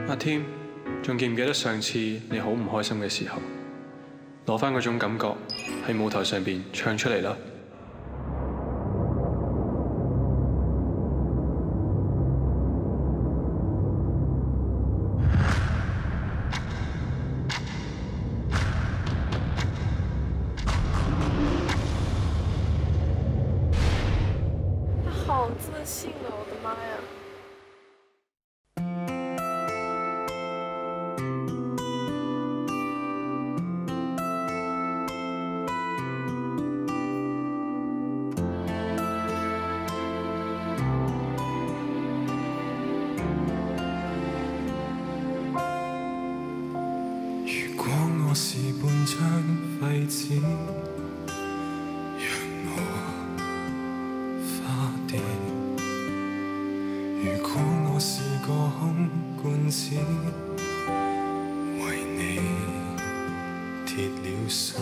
阿添，仲記唔記得上次你好唔開心嘅時候，攞翻嗰種感覺喺舞台上邊唱出嚟啦！ 他好自信啊！我的妈呀！ 我是半張廢紙，讓我花掉。如果我是個空罐子，為你鐵了心，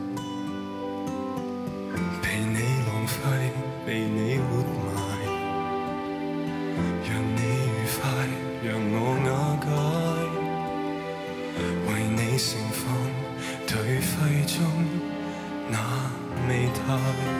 被你浪費，被你活埋，讓你愉快，讓我瓦解。 為你盛放頹廢中那美態，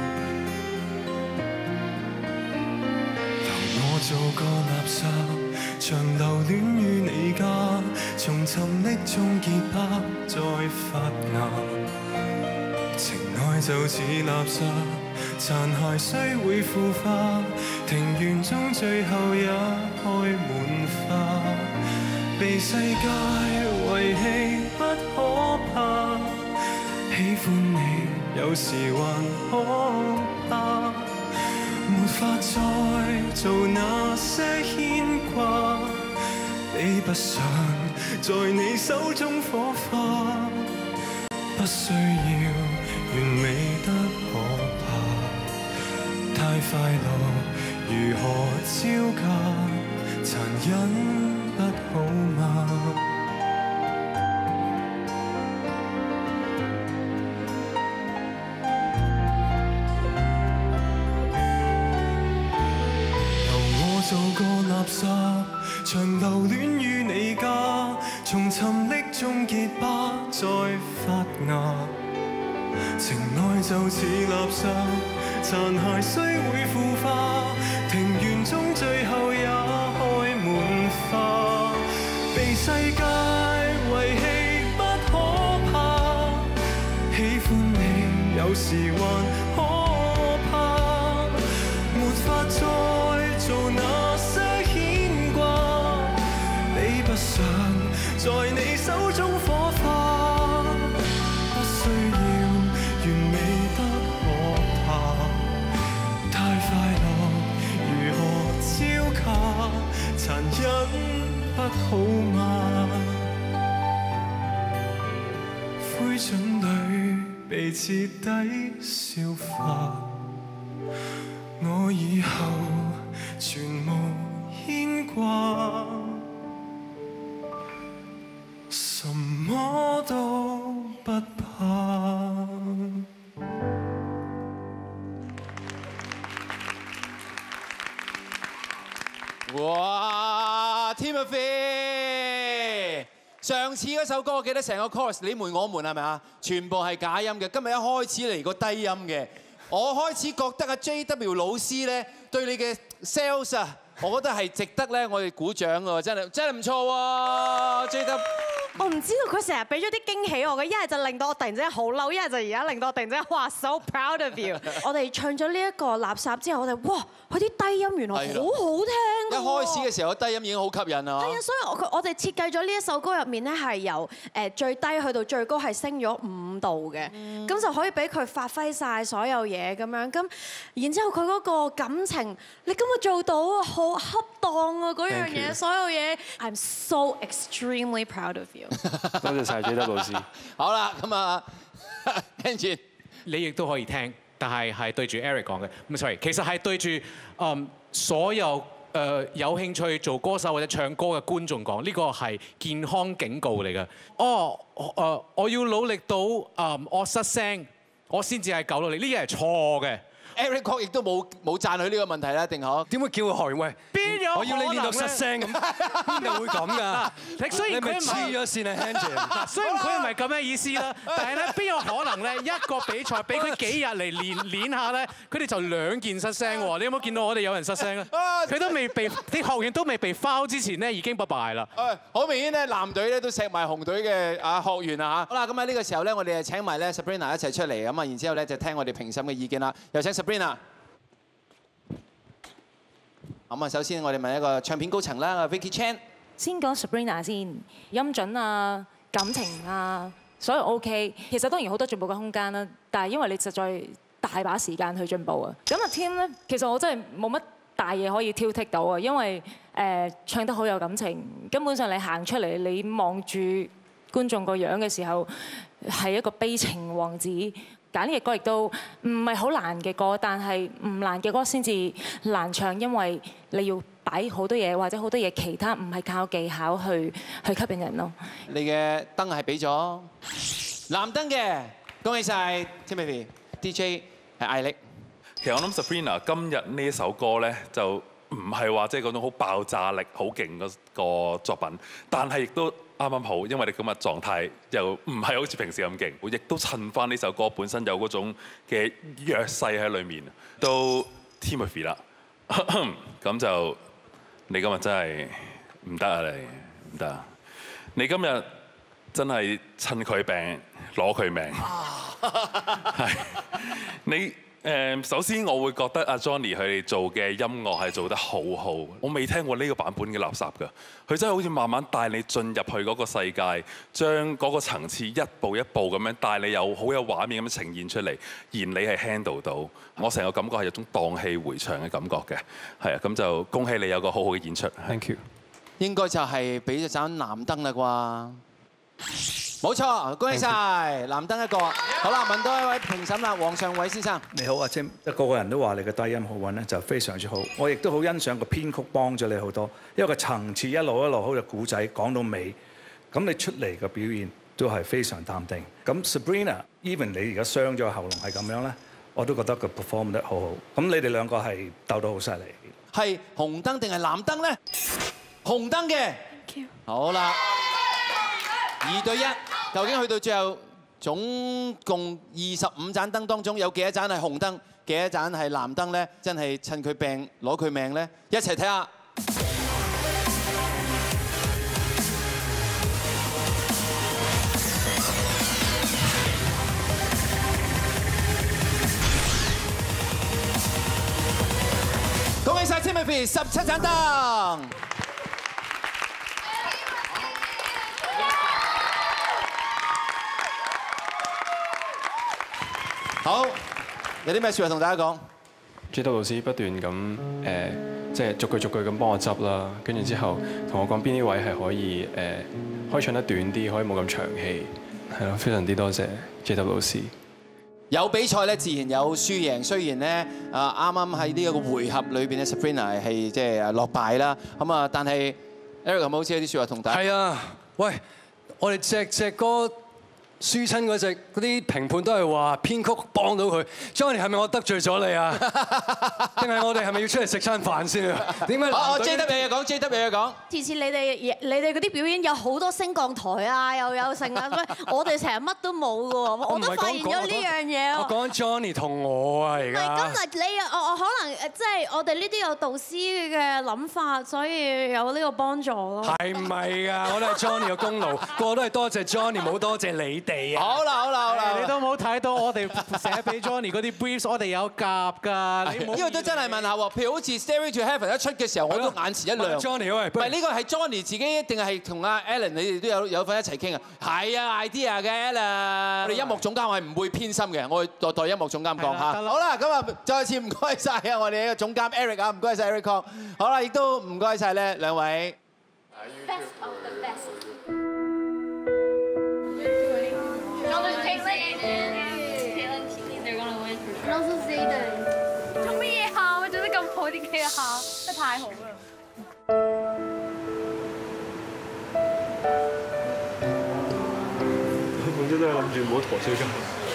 留我做個垃圾，長留戀於你家，從沉溺中結疤再發芽。情愛就似垃圾，殘骸雖會腐化，庭園中最後也開滿花。 被世界遺棄不可怕，喜歡你有時還可怕，沒法再做那些牽掛，比不上在你手中火花，不需要完美得可怕，太快樂如何招架，殘忍。 不好嗎？留我做個垃圾，長留戀於你家，從沉溺中結疤再發芽。情愛就似垃圾，殘骸雖會腐化，庭園中最後也開滿花。 被世界遺棄不可怕，喜歡你有時還可怕，沒法再做那些牽掛，比不上在你手中火花，不需要完美得可怕，太快樂如何招架，殘忍。 不好嗎？灰燼裏被徹底消化，我以後全無牽掛，什麼都不怕。 哇 ，Timothy！ 上次嗰首歌我記得成個 chorus 你們我們係咪啊？全部係假音嘅，今日一開始嚟個低音嘅，我開始覺得阿 JW 老師咧對你嘅 sales 啊，我覺得係值得咧我哋鼓掌喎，真係唔錯喎 ，JW。 我唔知道佢成日俾咗啲驚喜我嘅，一係就令到我突然之間好嬲，一係就而家令到我突然之間哇 so proud of you。我哋唱咗呢一個垃圾之後，我哋哇佢啲低音原來好好聽。一開始嘅時候，低音已經好吸引啊。 係啊，所以我哋設計咗呢一首歌入面咧係由最低去到最高係升咗5度嘅，咁就可以俾佢發揮晒所有嘢咁樣。咁然之後佢嗰個感情，你今日做到啊，好恰當啊嗰樣嘢，所有嘢 I'm so extremely proud of you。 多謝晒 JW 老師。 好啦，咁啊 ，Angie， 你亦都可以聽，但係係對住 Eric 講嘅。唔 sorry， 其實係對住所有有興趣做歌手或者唱歌嘅觀眾講，呢個係健康警告嚟嘅。我要努力到我失聲，我先至係救到你。呢嘢係錯嘅。 Eric Kwok 亦都冇讚佢呢個問題啦，定可？ 點會叫佢學完？喂， 邊有我要你練到失聲咁，邊度會咁㗎？ 雖然佢唔黐咗線啊 Henry。 雖然佢唔係咁嘅意思啦，但係咧邊有可能咧一個比賽俾佢幾日嚟練下咧，佢哋就2件失聲喎。你有冇見到我哋有人失聲咧？佢都未被啲學員都未被 foul 之前咧已經拜拜啦。 好明顯咧，藍隊咧都錫埋紅隊嘅學員啊嚇。好啦，咁喺呢個時候咧，我哋就請埋咧 Sabrina 一齊出嚟咁啊，然之後咧就聽我哋評審嘅意見啦。有請 Sabrina。咁啊，首先我哋問一個唱片高層啦，Vicky Chan。 先講 Sabrina 先，音準啊、感情啊，所有 OK。其實當然好多進步嘅空間啦，但係因為你實在大把時間去進步啊。咁啊 Tim 咧，其實我真係冇乜大嘢可以挑剔到啊，因為唱得好有感情，根本上你行出嚟，你望住觀眾個樣嘅時候，係一個悲情王子。揀呢隻歌亦都唔係好難嘅歌，但係唔難嘅歌先至難唱，因為你要擺好多嘢，或者好多嘢其他唔係靠技巧去吸引人咯。 你嘅燈係俾咗藍燈嘅，恭喜晒 Timothy。DJ 係艾力。 其實我諗 Sabrina 今日呢一首歌咧，就唔係話即係嗰種好爆炸力、好勁嗰個作品，但係亦都啱啱好，因為你今日狀態又唔係好似平時咁勁，亦都襯翻呢首歌本身有嗰種嘅弱勢喺裏面。到 Timothy 啦，咁就你今日真係唔得啊！你唔得啊！你今日真係趁佢病攞佢命，係你。首先我會覺得阿 Johnny 佢哋做嘅音樂係做得好好，我未聽過呢個版本嘅垃圾㗎。佢真係好似慢慢帶你進入去嗰個世界，將嗰個層次一步一步咁樣帶你有好有畫面咁樣呈現出嚟，而你係 handle 到，我成個感覺係有種蕩氣迴腸嘅感覺嘅。係啊，咁就恭喜你有個好好嘅演出。Thank you。應該就係俾咗盞藍燈啦啩。冇錯，恭喜晒藍燈一個。好啦，問多一位評審啦，黃尚偉先生。 你好啊 Tim， 個個人都話你嘅低音好穩咧，就非常之好。我亦都好欣賞個編曲幫咗你好多，因為個層次一路好似古仔講到尾，咁你出嚟嘅表現都係非常淡定。咁 Sabrina，even 你而家傷咗喉嚨係咁樣咧，我都覺得佢 perform 得好好。咁你哋兩個係鬥到好犀利。 係紅燈定係藍燈咧？紅燈嘅。好啦。2對1，究竟去到最後總共25盞燈當中，有幾多盞係紅燈，幾多盞係藍燈咧？真係趁佢病攞佢命咧！一齊睇下。恭喜晒 Timothy 17盞燈。好，有啲咩説話同大家講 ？JW 老師不斷咁即係逐句逐句咁幫我執啦，跟住之後同我講邊啲位係可以可以唱得短啲，可以冇咁長氣，係咯，非常之多謝 JW 老師。 有比賽咧，自然有輸贏。雖然咧啱啱喺呢一個回合裏邊咧 ，Sabrina 係即係落敗啦。咁啊，但係 Eric 有冇好似有啲説話同大家？ 係啊，喂，我哋隻歌。輸親嗰隻嗰啲評判都係話編曲幫到佢 ，Johnny 係咪我得罪咗你啊？定係我哋係咪要出嚟食餐飯先啊？點解？ JW 嘢講，JW 嘢講。 次次你哋嗰啲表演有好多升降台啊，又有剩啊，我哋成日乜都冇嘅喎，我都發現咗呢樣嘢。 我講 Johnny 同我啊，而家。 唔係，今日你我可能即係我哋呢啲有導師嘅諗法，所以有呢個幫助咯。 係唔係㗎？我都係 Johnny 嘅功勞，個個都係多謝 Johnny，冇多謝你。 好啦， 你都冇睇到我哋寫俾 Johnny 嗰啲 briefs， 我哋有夾㗎。 呢個都真係問下喎，譬如好似 Stairway to Heaven 一出嘅時候，我都眼前一亮。 Johnny 喂， 唔係呢個係 Johnny 自己定係同阿 Alan 你哋都有份一齊傾啊？係啊 ，idea 嘅 Alan。我哋音樂總監係唔會偏心嘅，我會代音樂總監講嚇。好啦，咁啊，再次唔該晒啊，我哋嘅總監 Eric 啊，唔該晒 Eric Kwok。好啦，亦都唔該晒咧兩位。Best of the best。 做乜嘢喊？做得咁好，點解喊？真係太好啦！ 我本身都係諗住唔好陀衰咗。